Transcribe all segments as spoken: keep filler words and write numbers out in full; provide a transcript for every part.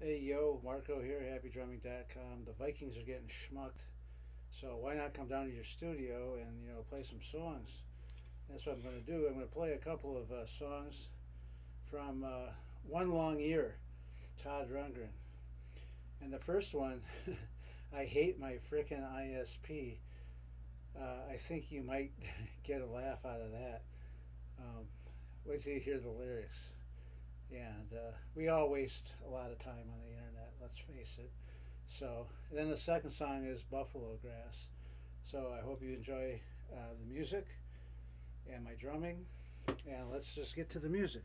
Hey yo, Marco here, happy drumming dot com. The Vikings are getting schmucked, so why not come down to your studio and you know play some songs? That's what I'm going to do. I'm going to play a couple of uh, songs from uh, One Long Year, Todd. And the first one, I hate my frickin' I S P. Uh, I think you might get a laugh out of that. Um, wait till you hear the lyrics. And uh, we all waste a lot of time on the internet, let's face it. So, and then the second song is Buffalo Grass. So I hope you enjoy uh, the music and my drumming. And let's just get to the music.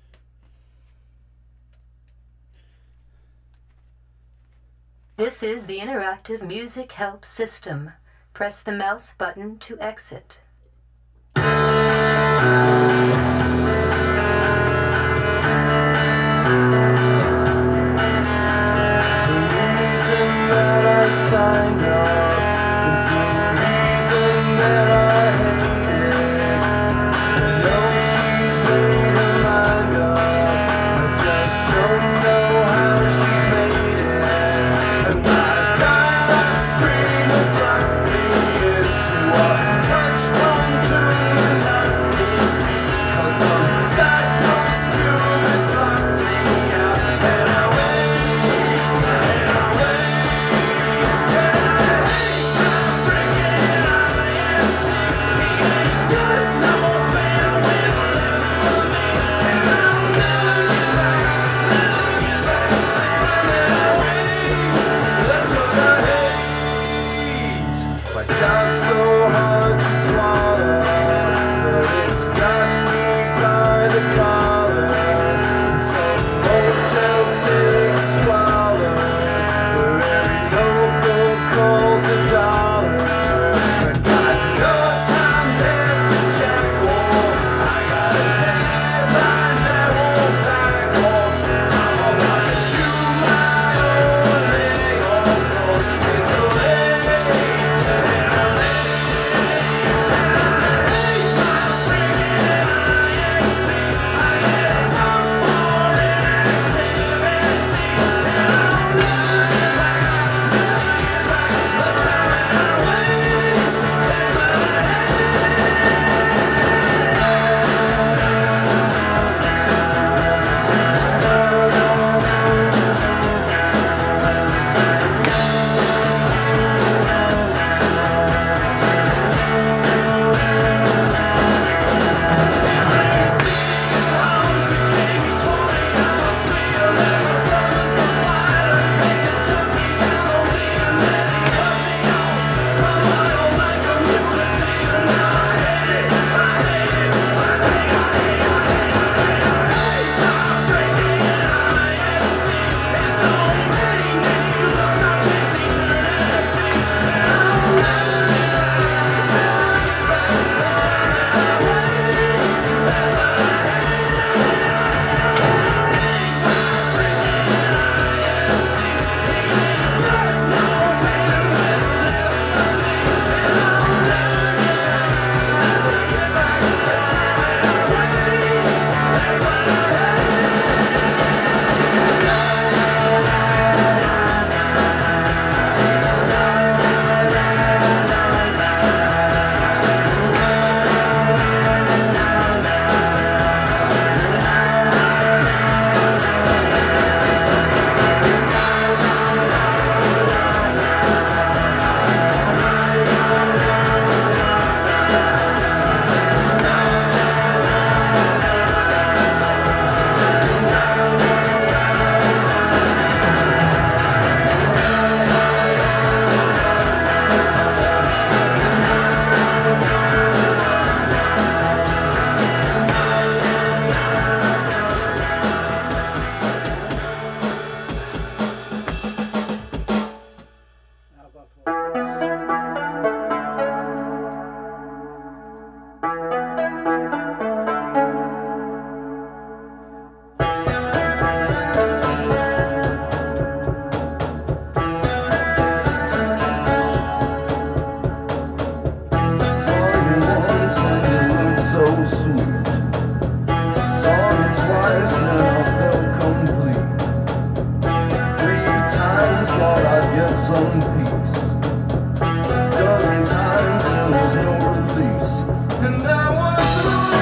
This is the interactive music help system. Press the mouse button to exit. Sign up is the reason that I hate it. I know she's made her mind up, I just don't know how she's made it. And my dial-up screen is like me into a touch. his own peace. A dozen times there was no release, and I was already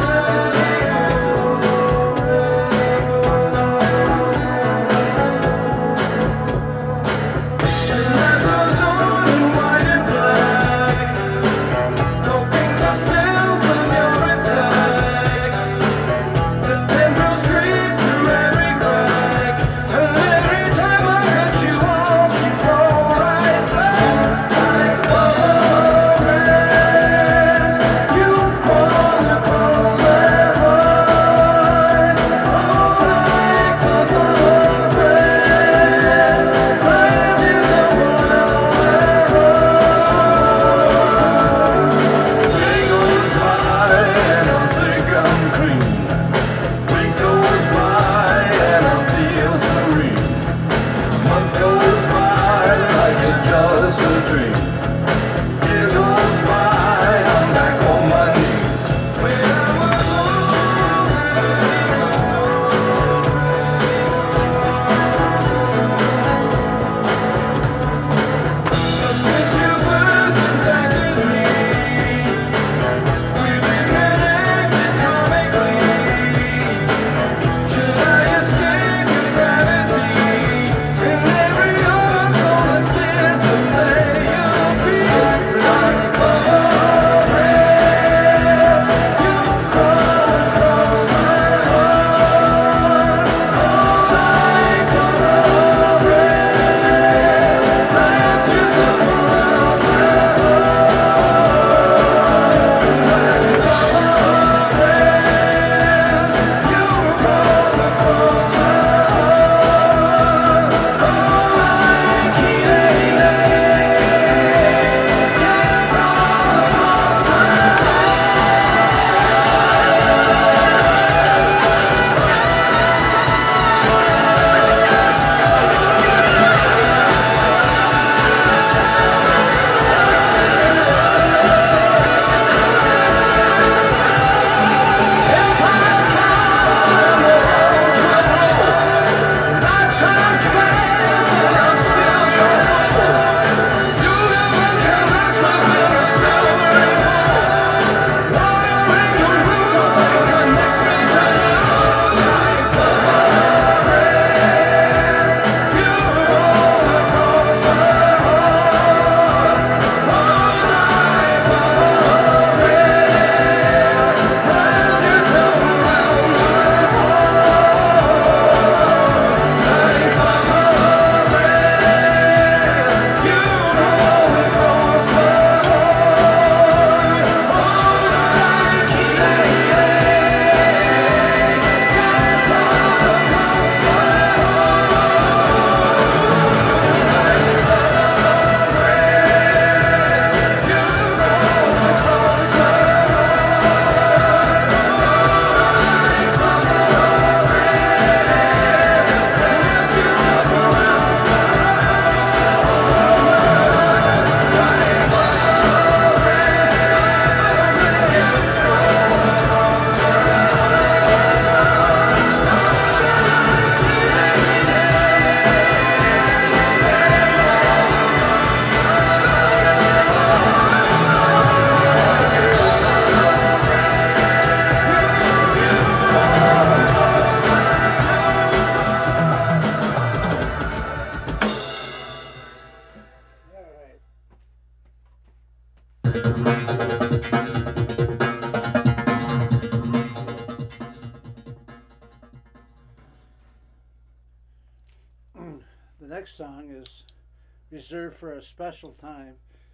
The next song is reserved for a special time,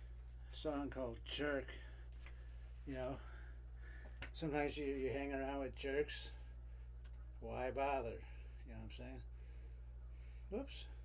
a song called Jerk. You know, sometimes you, you hang around with jerks. Why bother? You know what I'm saying? Whoops.